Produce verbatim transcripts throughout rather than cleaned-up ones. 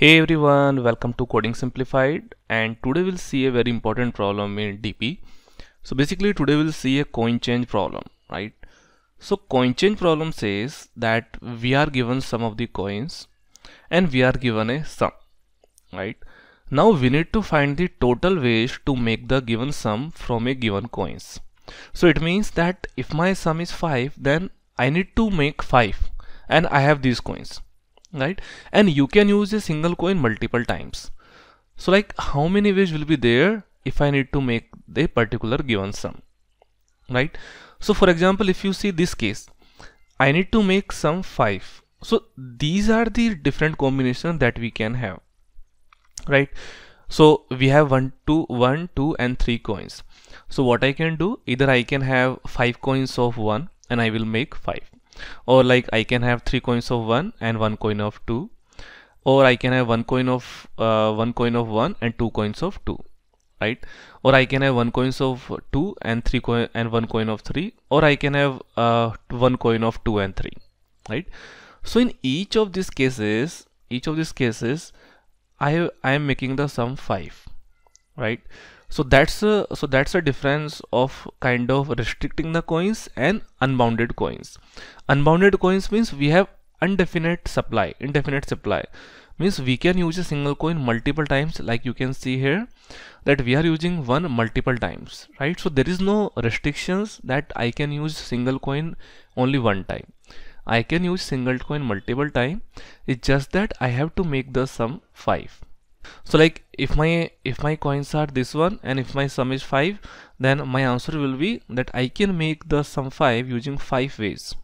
Hey everyone, welcome to Coding Simplified, and today we'll see a very important problem in D P. So basically today we'll see a coin change problem, right? So coin change problem says that we are given some of the coins and we are given a sum, right? Now we need to find the total ways to make the given sum from a given coins. So it means that if my sum is five, then I need to make five and I have these coins, right? And you can use a single coin multiple times. So like how many ways will be there if I need to make the particular given sum, right? So for example, if you see this case, I need to make sum five. So these are the different combinations that we can have, right? So we have one, two, one, two, and three coins. So what I can do, either I can have five coins of one and I will make five, or like I can have three coins of one and one coin of two, or I can have one coin of uh, one coin of one and two coins of two, right? Or I can have one coins of two and three coin and one coin of three, or I can have uh, one coin of two and three, right? So in each of these cases, each of these cases, I I am making the sum five, right? So that's a so that's a difference of kind of restricting the coins and unbounded coins. Unbounded coins means we have indefinite supply. Indefinite supply means we can use a single coin multiple times, like you can see here that we are using one multiple times, right? So there is no restrictions that I can use single coin only one time. I can use single coin multiple time. It's just that I have to make the sum five. So like if my if my coins are this one and if my sum is five, then my answer will be that I can make the sum five using five ways.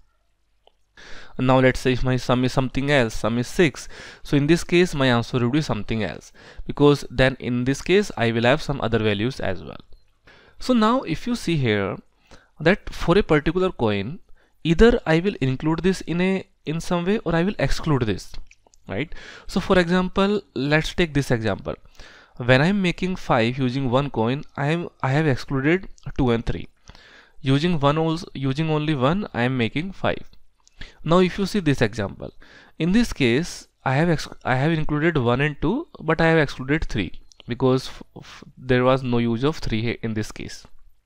Now let's say if my sum is something else, sum is six, so in this case my answer will be something else, because then in this case I will have some other values as well. So now if you see here that for a particular coin, either I will include this in a in some way or I will exclude this, right? So for example, let's take this example. When I'm making five using one coin, I am I have excluded two and three. Using one also using only one, I am making five. Now if you see this example, in this case I have ex I have included one and two, but I have excluded three because f f there was no use of three in this case.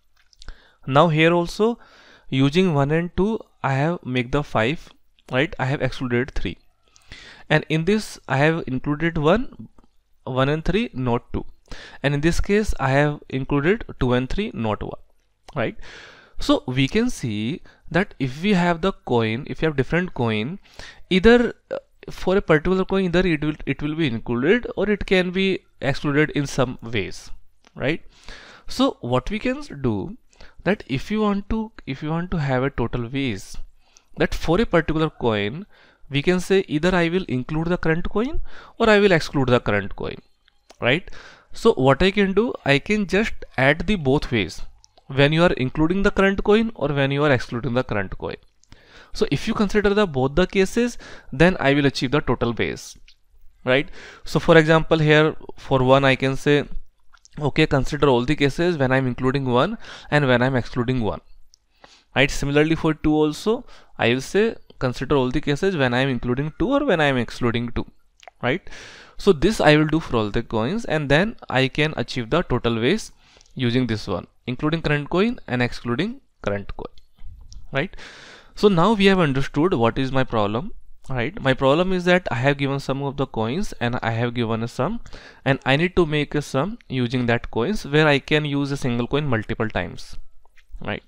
Now here also using one and two, I have make the five, right? I have excluded three. And in this I have included one, one and three, not two. And in this case I have included two and three, not one, right? So we can see that if we have the coin, if you have different coin, either uh, for a particular coin, either it will it will be included or it can be excluded in some ways, right? So what we can do, that if you want to if you want to have a total ways, that for a particular coin we can say either I will include the current coin or I will exclude the current coin, right? So what I can do, I can just add the both ways, when you are including the current coin or when you are excluding the current coin. So if you consider the both the cases, then I will achieve the total base, right? So for example, here for one I can say, okay, consider all the cases when I'm including one and when I'm excluding one, right? Similarly for two also, I will say consider all the cases when I am including two or when I am excluding two, right? So this I will do for all the coins, and then I can achieve the total ways using this one, including current coin and excluding current coin, right? So now we have understood what is my problem, right? My problem is that I have given some of the coins and I have given a sum, and I need to make a sum using that coins where I can use a single coin multiple times, right?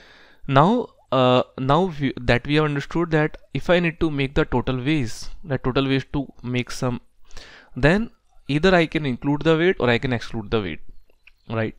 Now uh, now we, that we have understood that if I need to make the total ways, the total ways to make sum, then either I can include the weight or I can exclude the weight, right?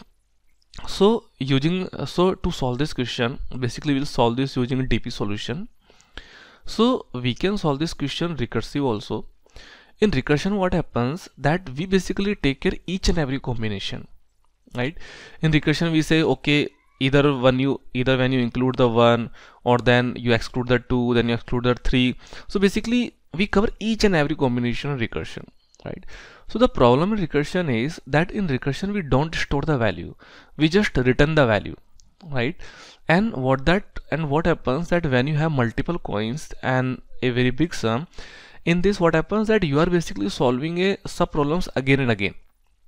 So using so to solve this question, basically we'll solve this using a D P solution. So we can solve this question recursive also. In recursion, what happens that we basically take care each and every combination, right? In recursion we say, okay, either when you either when you include the one, or then you exclude the two, then you exclude the three. So basically we cover each and every combination in recursion, right? So the problem in recursion is that in recursion we don't store the value, we just return the value, right? And what that and what happens that when you have multiple coins and a very big sum, in this what happens that you are basically solving a sub problems again and again,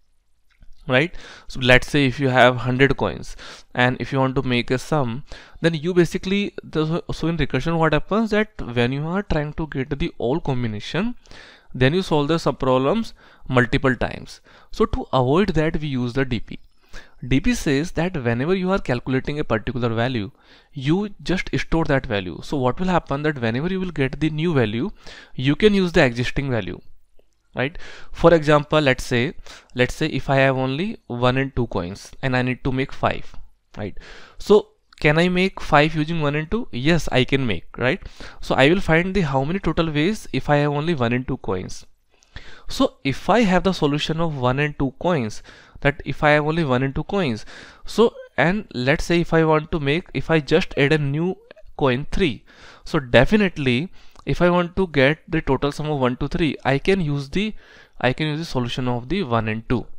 right? So let's say if you have one hundred coins and if you want to make a sum, then you basically the, so in recursion what happens that when you are trying to get the all combination, then you solve the sub problems multiple times. So to avoid that, we use the D P. D P says that whenever you are calculating a particular value, you just store that value. So what will happen that whenever you will get the new value, you can use the existing value, right? For example, let's say let's say if I have only one and two coins and I need to make five, right? So can I make five using one and two? Yes, I can make, right? So I will find the how many total ways if I have only one and two coins. So if I have the solution of one and two coins, that if I have only one and two coins, so and let's say if I want to make, if I just add a new coin three, so definitely if I want to get the total sum of one to three, I can use the I can use the solution of the one and two,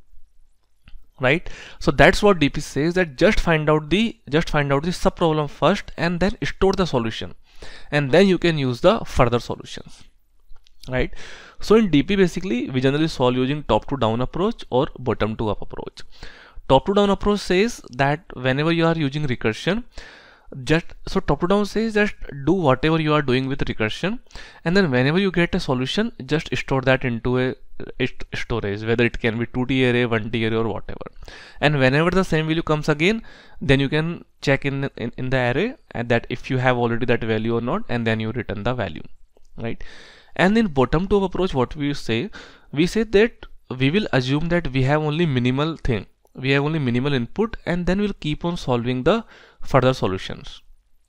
right? So that's what D P says, that just find out the just find out the sub problem first and then store the solution, and then you can use the further solutions, right? So in D P basically we generally solve using top to down approach or bottom to up approach. Top to down approach says that whenever you are using recursion, just so top to down says just do whatever you are doing with recursion, and then whenever you get a solution, just store that into a, a storage, whether it can be two T array, one T array or whatever, and whenever the same value comes again, then you can check in, in in the array and that if you have already that value or not, and then you return the value, right? And in bottom to up approach, what we say, we say that we will assume that we have only minimal thing, we have only minimal input, and then we'll keep on solving the further solutions,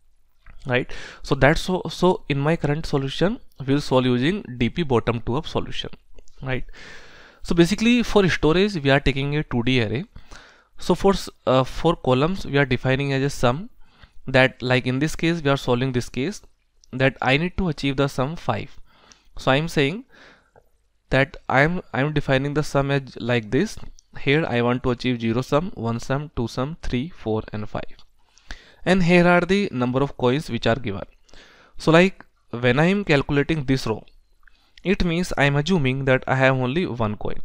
right? So that's so so in my current solution we'll solve using D P bottom to up solution, right? So basically for storage we are taking a two D array. So for uh, for columns we are defining as a sum, that like in this case we are solving this case that I need to achieve the sum five. So I'm saying that I'm I'm defining the sum as like this. Here I want to achieve zero sum, one sum, two sum, three, four and five. And here are the number of coins which are given. So like when I am calculating this row, it means I am assuming that I have only one coin,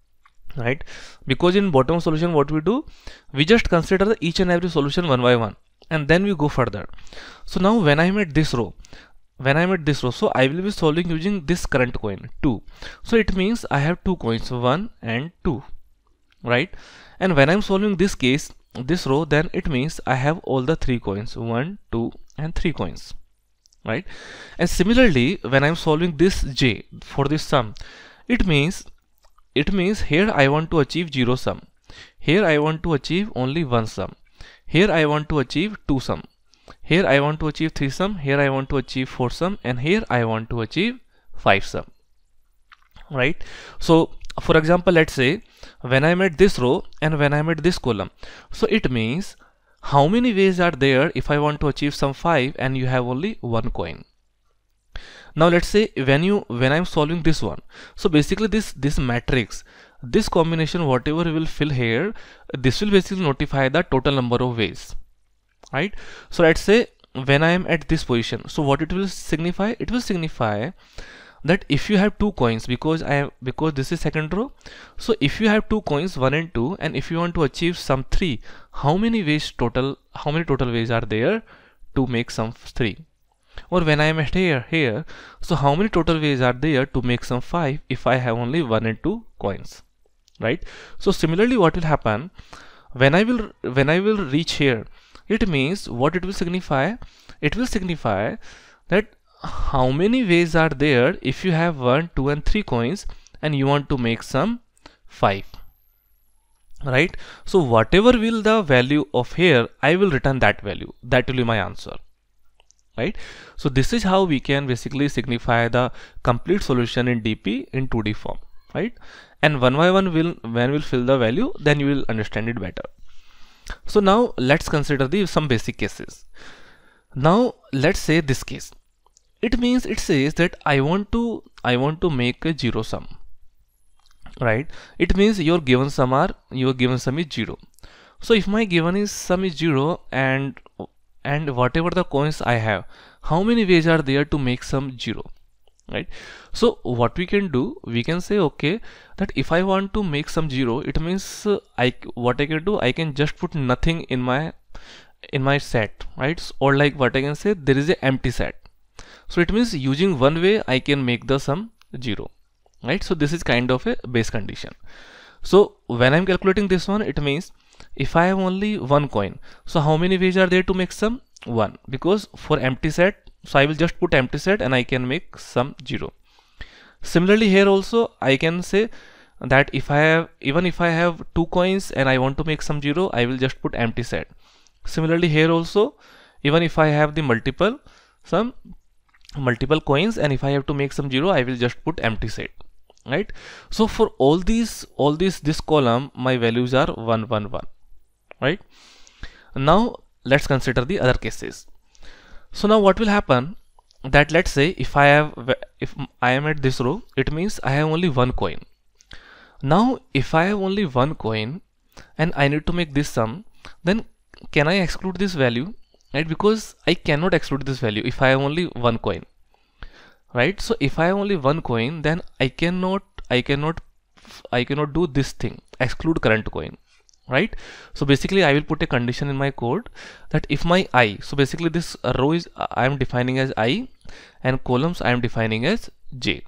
right? Because in bottom solution what we do, we just consider the each and every solution one by one and then we go further. So now when I am at this row, when I am at this row, so I will be solving using this current coin two. So it means I have two coins, one and two, right? And when I'm solving this case, this row, then it means I have all the three coins, one, two and three coins, right? And similarly when I'm solving this J for this sum, it means it means here I want to achieve zero sum, here I want to achieve only one sum, here I want to achieve two sum, here I want to achieve three sum, here I want to achieve four sum, and here I want to achieve five sum, right? So for example, let's say when I'm at this row and when I'm at this column, so it means how many ways are there if I want to achieve sum five and you have only one coin. Now let's say when you when I'm solving this one, so basically this this matrix, this combination whatever will fill here, this will basically notify the total number of ways, right? So let's say when I am at this position, so what it will signify, it will signify that if you have two coins, because I am because this is second row, so if you have two coins one and two, and if you want to achieve sum three, how many ways total how many total ways are there to make sum three? Or when I am at here here, so how many total ways are there to make sum five if I have only one and two coins, right? So similarly what will happen when I will when I will reach here, it means what it will signify, it will signify that how many ways are there if you have one, two and three coins and you want to make sum five, right? So whatever will the value of here, I will return that value, that will be my answer, right? So this is how we can basically signify the complete solution in D P in two D form, right? And one by one will when we'll fill the value, then you will understand it better. So now let's consider the some basic cases. Now let's say this case, it means it says that I want to I want to make a zero sum, right? It means your given sum are your given sum is zero. So if my given is sum is zero and and whatever the coins I have, how many ways are there to make sum zero, right? So what we can do, we can say, okay, that if I want to make some zero, it means uh, I what I can do, I can just put nothing in my in my set, right? Or like what I can say, there is a empty set. So it means using one way I can make the sum zero, right? So this is kind of a base condition. So when I'm calculating this one, it means if I have only one coin, so how many ways are there to make sum? One, because for empty set, so I will just put empty set and I can make sum zero. Similarly here also I can say that if I have, even if I have two coins and I want to make sum zero, I will just put empty set. Similarly here also, even if I have the multiple some multiple coins and if I have to make some zero, I will just put empty set, right? So for all these all these this column, my values are one one one, right? Now let's consider the other cases. So now what will happen, that let's say if I have if I am at this row, it means I have only one coin. Now if I have only one coin and I need to make this sum, then can I exclude this value, right? Because I cannot exclude this value if I have only one coin, right? So if I have only one coin, then I cannot I cannot I cannot do this thing, exclude current coin, right? So basically I will put a condition in my code that if my I, so basically this row is I am defining as I and columns I am defining as J,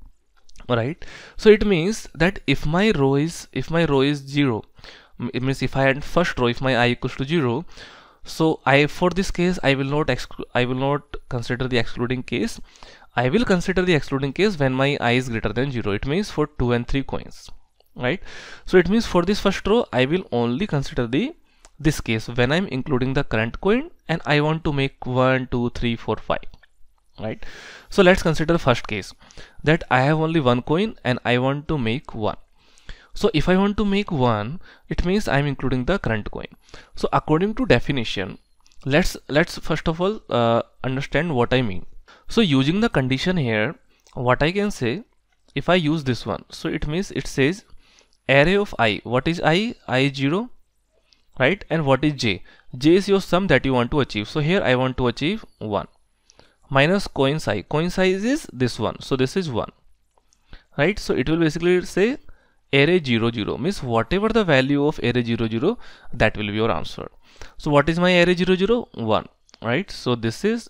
right? So it means that if my row is if my row is zero, it means if I had first row, if my I equals to zero, so I for this case I will not exclude I will not consider the excluding case. I will consider the excluding case when my I is greater than zero. It means for two and three coins, right? So it means for this first row I will only consider the this case when I'm including the current coin and I want to make one two three four five, right? So let's consider the first case, that I have only one coin and I want to make one. So if I want to make one, it means I'm including the current coin. So according to definition, let's let's first of all uh, understand what I mean. So using the condition here, what I can say, if I use this one, so it means it says array of I. What is I? I is zero, right? And what is J? J is your sum that you want to achieve. So here I want to achieve one minus coin size. Coin size is this one, so this is one, right? So it will basically say array zero zero, means whatever the value of array zero zero, that will be your answer. So what is my array zero zero? one, right? So this is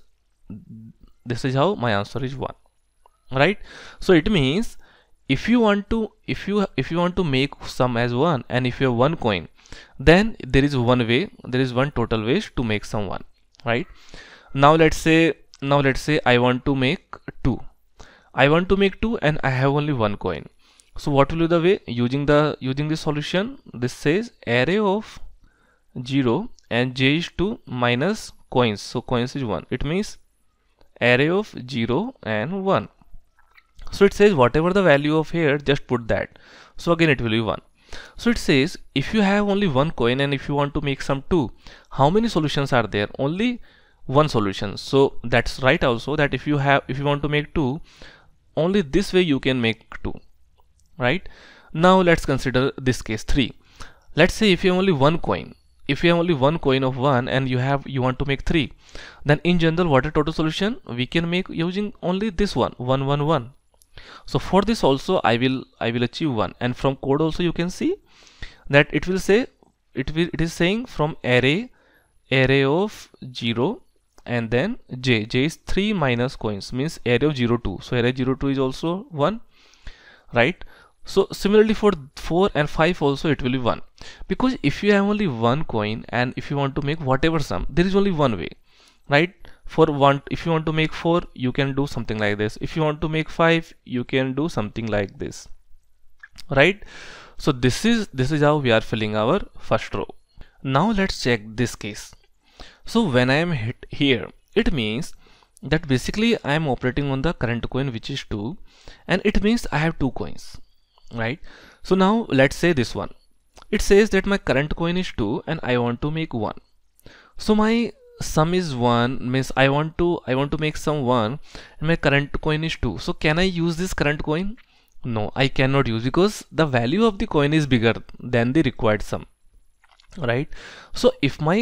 this is how my answer is one, right? So it means if you want to if you if you want to make sum as one and if you have one coin, then there is one way, there is one total ways to make sum one, right? Now let's say now let's say I want to make two. I want to make two and I have only one coin. So what will be the way? Using the using this solution, this says array of zero and J is two minus coins. So coins is one. It means array of zero and one. So it says whatever the value of here, just put that. So again it will be one. So it says if you have only one coin and if you want to make some two, how many solutions are there? Only one solution. So that's right also, that if you have if you want to make two, only this way you can make two, right? Now let's consider this case three. Let's say if you have only one coin, if you have only one coin of one and you have you want to make three, then in general what a total solution we can make using only this one, one one one. So for this also I will I will achieve one, and from code also you can see that it will say it will it is saying from array array of zero and then J. J is three minus coins, means array of zero two. So array zero two is also one, right? So similarly for four and five also it will be one, because if you have only one coin and if you want to make whatever sum, there is only one way, right? For one, if you want to make four, you can do something like this. If you want to make five, you can do something like this, right? So this is this is how we are filling our first row. Now let's check this case. So when I am hit here, it means that basically I am operating on the current coin, which is two, and it means I have two coins, right? So now let's say this one, it says that my current coin is two and I want to make one. So my sum is one, means I want to I want to make sum one and my current coin is two. So can I use this current coin? No, I cannot use, because the value of the coin is bigger than the required sum, right? So if my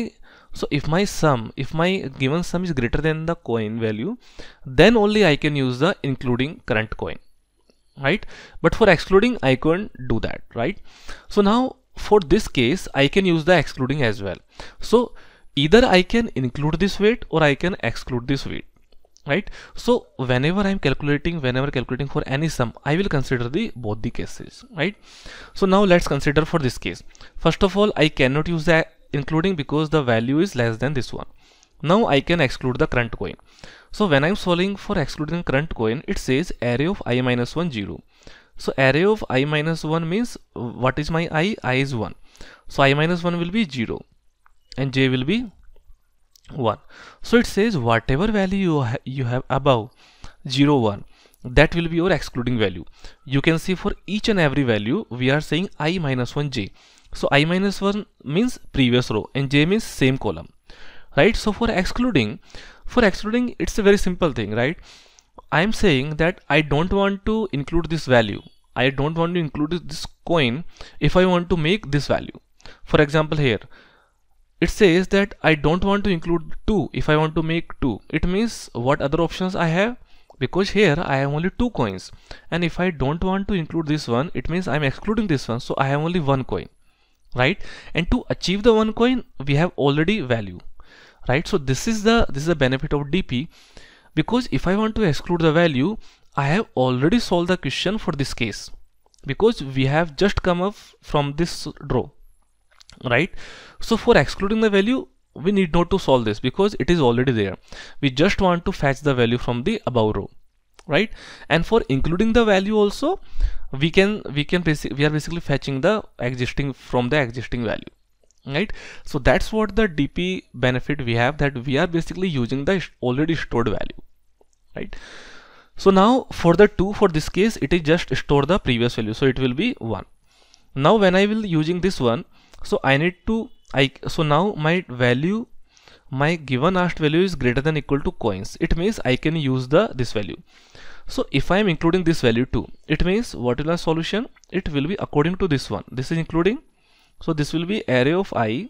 So if my sum, if my given sum is greater than the coin value, then only I can use the including current coin, right? But for excluding, I can't do that, right? So now for this case, I can use the excluding as well. So either I can include this weight or I can exclude this weight, right? So whenever I'm calculating, whenever calculating for any sum, I will consider the both the cases, right? So now let's consider for this case. First of all, I cannot use the including because the value is less than this one. Now I can exclude the current coin. So when I'm solving for excluding current coin, it says array of I minus one zero. So array of I minus one means what is my I? I is one. So I minus one will be zero and j will be one. So it says whatever value you, ha you have above zero, one, that will be your excluding value. You can see for each and every value we are saying I minus one j. So I minus one means previous row and j means same column, right? So for excluding, for excluding it's a very simple thing, right? I am saying that I don't want to include this value. I don't want to include this coin if I want to make this value. For example, here it says that I don't want to include two if I want to make two. It means what other options I have? Because here I have only two coins, and if I don't want to include this one, it means I'm excluding this one, so I have only one coin, right? And to achieve the one coin, we have already value, right? So this is the this is the benefit of D P, because if I want to exclude the value, I have already solved the question for this case, because we have just come up from this row, right? So for excluding the value, we need not to solve this because it is already there. We just want to fetch the value from the above row, right? And for including the value also, we can we can basic we are basically fetching the existing from the existing value, right? So that's what the D P benefit we have, that we are basically using the already stored value, right? So now for the two, for this case, it is just store the previous value, so it will be one. Now when I will using this one, so I need to I so now my value, my given asked value is greater than equal to coins. It means I can use the this value. So if I am including this value too, it means what is the solution? It will be according to this one. This is including, so this will be array of I,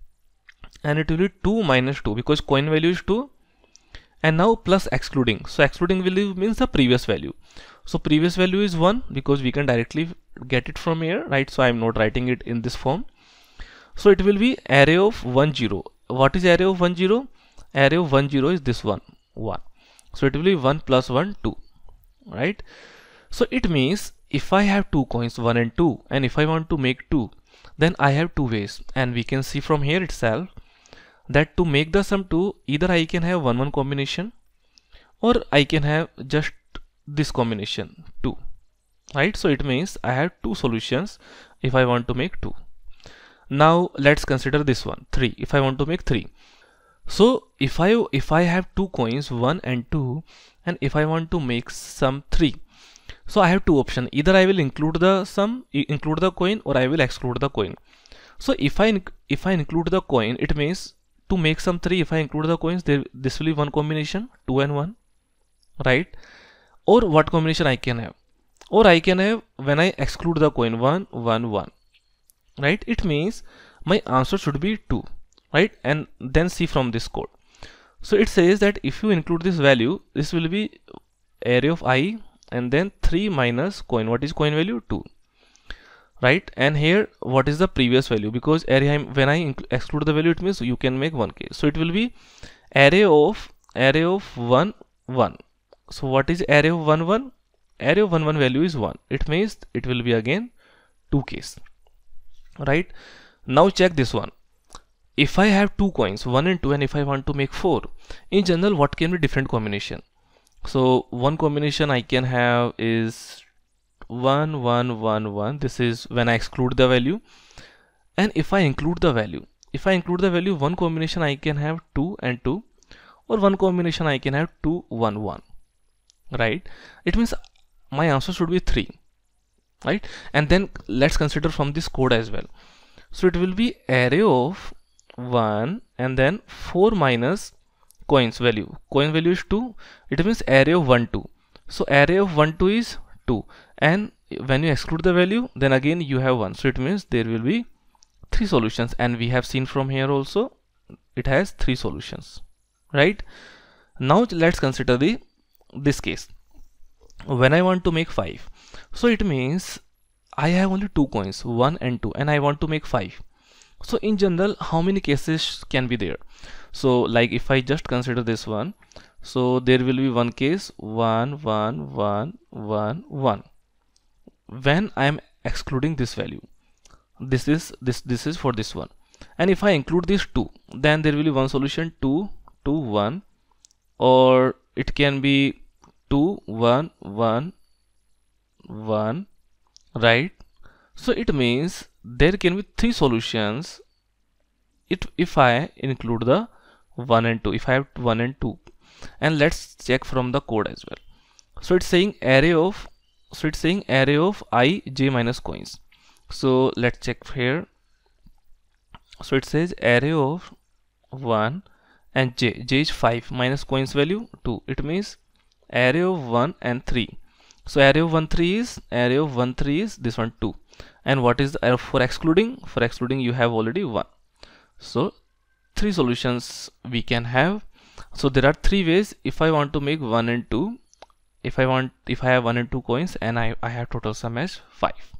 and it will be two minus two because coin value is two, and now plus excluding. So excluding value means the previous value. So previous value is one because we can directly get it from here, right? So I am not writing it in this form. So it will be array of one zero. What is array of one zero? Array of one zero is this one, one. So it will be one plus one, two, right? So it means if I have two coins, one and two, and if I want to make two, then I have two ways, and we can see from here itself that to make the sum two, either I can have one one combination or I can have just this combination two, right? So it means I have two solutions if I want to make two. Now let's consider this one, three, if I want to make three. So if I if I have two coins, one and two, and if I want to make sum three, so I have two options. Either I will include the sum, include the coin, or I will exclude the coin. So if I if I include the coin, it means to make sum three, if I include the coins, there this will be one combination, two and one, right? Or what combination I can have? Or I can have when I exclude the coin, one, one, one. Right? It means my answer should be two, right? And then see from this code. So it says that if you include this value, this will be array of I and then three minus coin. What is coin value? two, right? And here what is the previous value? Because array, when I exclude the value, it means you can make one case. So it will be array of array of one, one. So what is array of one, one? Array of one, one value is one. It means it will be again two case. Right? Now check this one. If I have two coins, one and two, and if I want to make four, in general, what can be different combination? So one combination I can have is one, one, one, one. This is when I exclude the value. And if I include the value, if I include the value, one combination I can have two and two, or one combination I can have two, one, one. Right? It means my answer should be three. Right? And then let's consider from this code as well. So it will be array of one and then four minus coins value. Coin value is two. It means array of one, two. So array of one, two is two. And when you exclude the value, then again you have one. So it means there will be three solutions. And we have seen from here also it has three solutions, right? Now let's consider the this case. When I want to make five, so it means I have only two coins, one and two, and I want to make five. So in general, how many cases can be there? So like if I just consider this one, so there will be one case, one, one, one, one, one. When I am excluding this value, this is this this is for this one, and if I include these two, then there will be one solution, two, two, one, or it can be two, one, one, one, right? So it means there can be three solutions it if I include the one and two, if I have one and two. And let's check from the code as well. So it's saying array of so it's saying array of I, j minus coins. So let's check here. So it says array of one and j, j is five minus coins value two. It means array of one and three. So array of one, three is array of one, three is this one two. And what is the array for excluding? For excluding you have already one. So three solutions we can have. So there are three ways if I want to make one and two. If I want if I have one and two coins and I, I have total sum as five.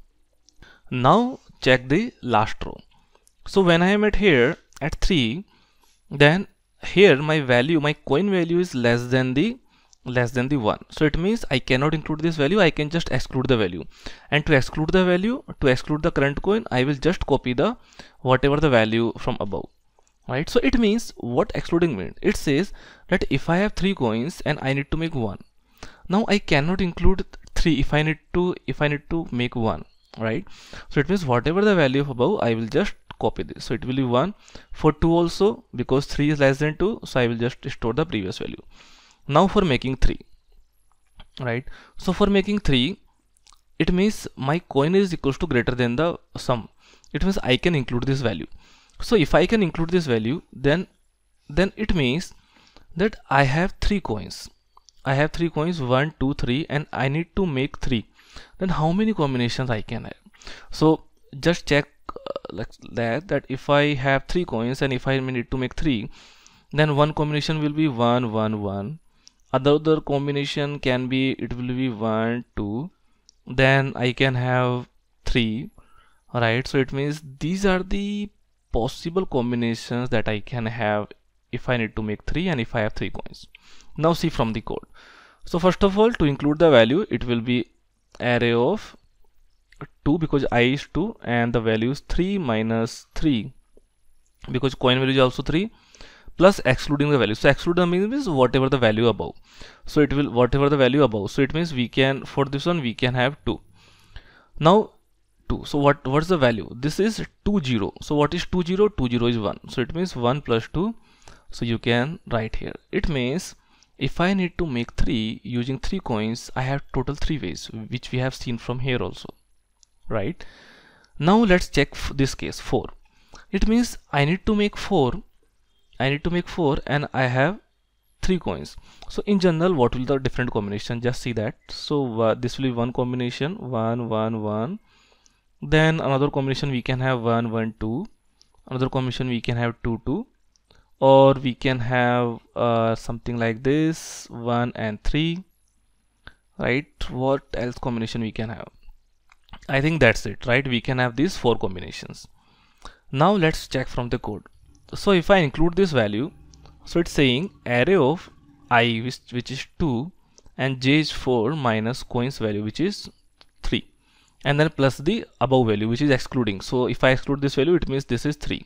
Now check the last row. So when I am at here at three, then here my value, my coin value is less than the less than the one. So it means I cannot include this value, I can just exclude the value. And to exclude the value, to exclude the current coin, I will just copy the whatever the value from above. Right? So it means what excluding means? It says that if I have three coins and I need to make one, now I cannot include three if I need to if I need to make one, right? So it means whatever the value of above, I will just copy this. So it will be one for two also, because three is less than two, so I will just store the previous value. Now for making three, right? So for making three, it means my coin is equals to greater than the sum. It means I can include this value. So if I can include this value, then then it means that I have three coins. I have three coins, one, two, three, and I need to make three. Then how many combinations I can have? So just check uh, like that that if I have three coins and if I need to make three, then one combination will be one, one, one. Other combination can be, it will be one, two. Then I can have three, right? So it means these are the possible combinations that I can have if I need to make three and if I have three coins. Now see from the code. So first of all, to include the value, it will be array of two because I is two and the value is three minus three because coin value is also three, plus excluding the value. So exclude the means whatever the value above. So it will whatever the value above. So it means we can, for this one we can have two. Now two. So what what's the value? This is two zero. So what is two zero? two zero is one. So it means one plus two. So you can write here. It means if I need to make three using three coins, I have total three ways, which we have seen from here also, right? Now let's check this case four. It means I need to make four. I need to make four and I have three coins. So in general, what will the different combination? Just see that. So uh, this will be one combination, one, one, one. Then another combination we can have one, one, two. Another combination we can have two, two. Or we can have uh, something like this, one and three, right? What else combination we can have? I think that's it, right? We can have these four combinations. Now let's check from the code. So if I include this value, so it's saying array of I, which, which is two, and j is four minus coins value, which is three, and then plus the above value, which is excluding. So if I exclude this value, it means this is three.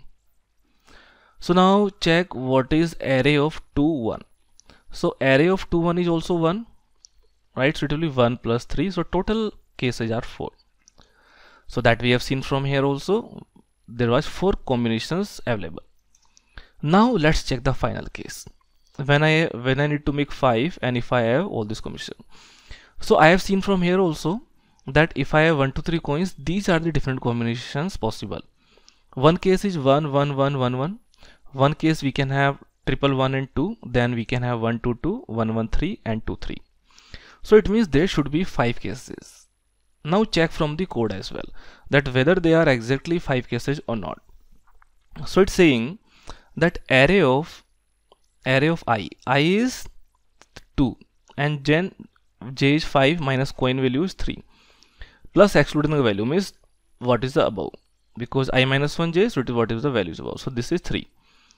So now check what is array of two, one. So array of two, one is also one, right? So it will be one plus three. So total cases are four. So that we have seen from here also, there was four combinations available. Now let's check the final case. When I when I need to make five and if I have all this combination. So I have seen from here also that if I have one, two, three coins, these are the different combinations possible. One case is one, one, one, one, one. One case we can have triple one and two, then we can have one, two, two, one, one, three and two, three. So it means there should be five cases. Now check from the code as well that whether they are exactly five cases or not. So it's saying that array of array of I I is two and then j is five minus coin value is three plus excluding the value means what is the above, because I minus one j, so it is what is the values above, so this is three.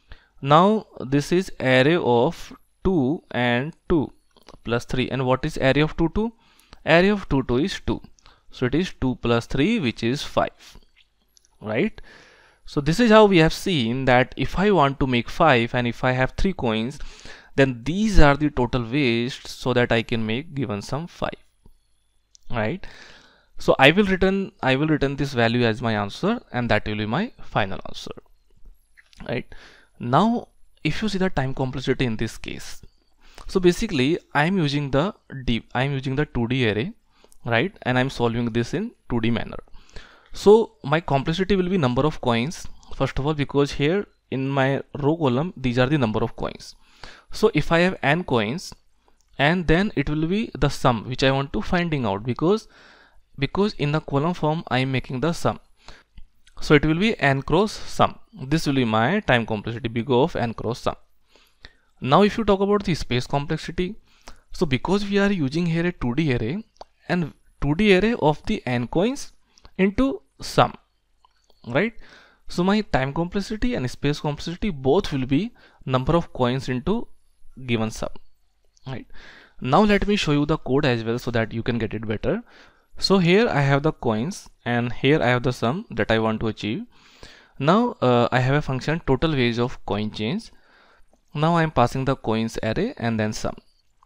Now this is array of two and two plus three, and what is array of two two? Array of two two is two, so it is two plus three, which is five, right? So this is how we have seen that if I want to make five and if I have three coins, then these are the total ways so that I can make given sum five, right? So I will return I will return this value as my answer, and that will be my final answer, right? Now if you see the time complexity in this case, so basically I'm using the D I'm using the two D array, right? And I'm solving this in two D manner. So my complexity will be number of coins first of all, because here in my row column these are the number of coins. So if I have n coins, and then it will be the sum which I want to finding out, because because in the column form I am making the sum, so it will be n cross sum. This will be my time complexity, big O of n cross sum. Now if you talk about the space complexity, so because we are using here a two D array, and two D array of the n coins into sum, right? So my time complexity and space complexity both will be number of coins into given sum, right? Now let me show you the code as well so that you can get it better. So here I have the coins and here I have the sum that I want to achieve. Now uh, I have a function total ways of coin change. Now I am passing the coins array and then sum.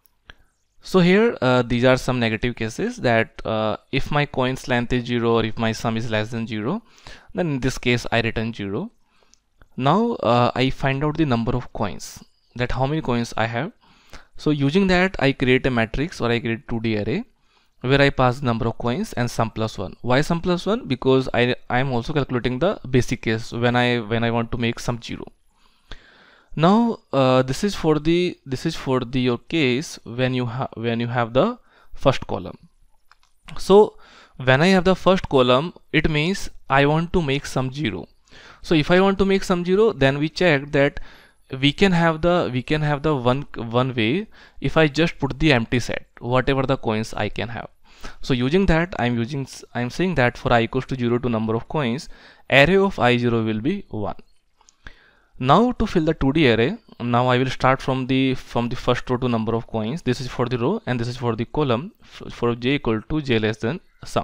So here uh, these are some negative cases, that uh, if my coins length is zero or if my sum is less than zero, then in this case I return zero. Now uh, I find out the number of coins, that how many coins I have. So using that I create a matrix, or I create two D array where I pass number of coins and sum plus one. Why sum plus one? Because I I am also calculating the basic case when I when I want to make sum zero. Now uh, this is for the this is for the your case when you have when you have the first column. So when I have the first column, it means I want to make sum zero. So if I want to make sum zero, then we check that we can have the we can have the one one way if I just put the empty set, whatever the coins I can have. So using that I'm using I'm saying that for I equals to zero to number of coins, array of I zero will be one. Now to fill the two D array, now I will start from the from the first row to number of coins. This is for the row and this is for the column for j equal to j less than sum.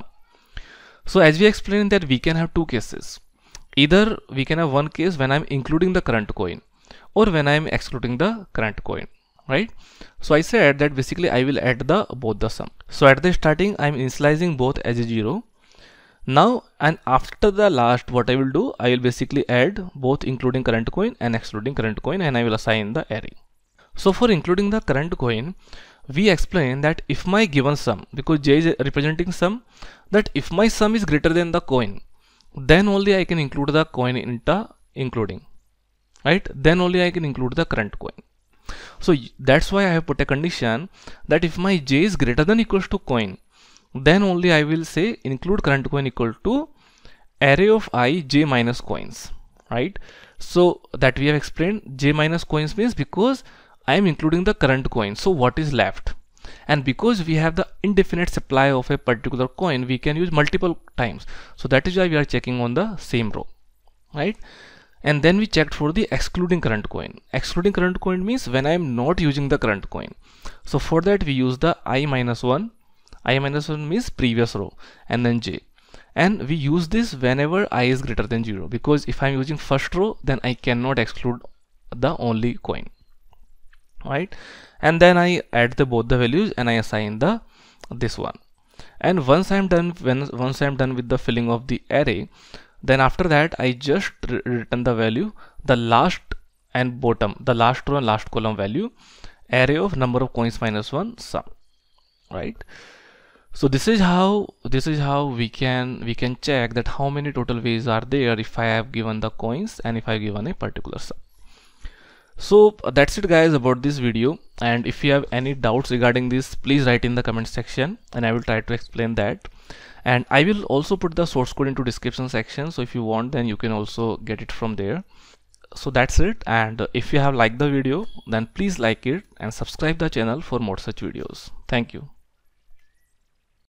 So as we explained that we can have two cases. Either we can have one case when I'm including the current coin, or when I'm excluding the current coin, right? So I said that basically I will add the both the sum. So at the starting I'm initializing both as a zero. Now and after the last, what I will do, I will basically add both including current coin and excluding current coin, and I will assign the array. So for including the current coin, we explain that if my given sum, because j is representing sum, that if my sum is greater than the coin, then only I can include the coin into including, right? Then only I can include the current coin. So that's why I have put a condition that if my j is greater than equals to coin, then only I will say include current coin equal to array of I j minus coins, right? So that we have explained, j minus coins means because I am including the current coin, so what is left? And because we have the indefinite supply of a particular coin, we can use multiple times. So that is why we are checking on the same row, right? And then we checked for the excluding current coin. Excluding current coin means when I am not using the current coin. So for that we use the I minus one. I minus one means previous row and then j. And we use this whenever I is greater than zero, because if I'm using first row, then I cannot exclude the only coin, right? And then I add the both the values and I assign the this one. And once I'm done when once I'm done with the filling of the array, then after that I just re return the value, the last and bottom, the last row and last column value, array of number of coins minus one sum, right? So this is how this is how we can we can check that how many total ways are there if I have given the coins and if I have given a particular sum. So that's it guys about this video, and if you have any doubts regarding this, please write in the comment section and I will try to explain that. And I will also put the source code into description section, so if you want then you can also get it from there. So that's it, and if you have liked the video, then please like it and subscribe the channel for more such videos. Thank you.